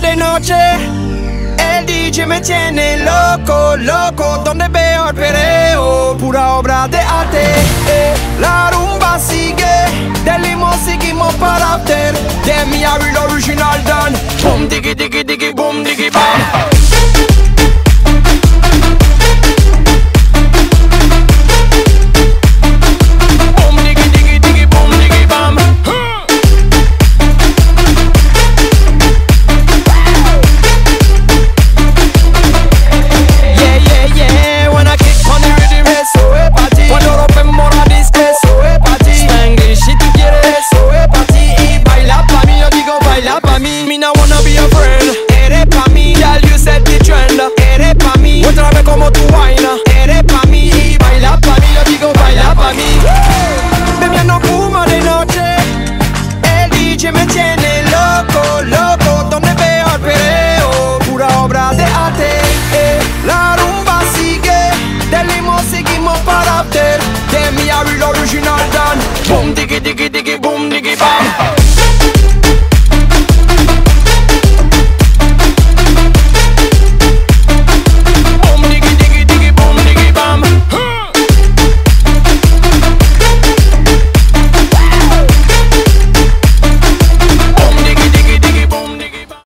de noche. El DJ me tiene loco, loco. Donde veo el perreo, pura obra de arte. La rumba sigue, del limo seguimos para after. De mi real original done. Boom diggy diggy diggy, boom diggy bam. Otra vez como tu vaina, eres pa' mí y baila pa' mí, yo digo baila pa' mí. Bebiendo fuma de noche, el DJ me tiene loco, loco. Donde veo el perreo, pura obra de arte. La rumba sigue, del limo seguimos para after. De mi real original done. Boom diggy diggy diggy, boom diggy bam.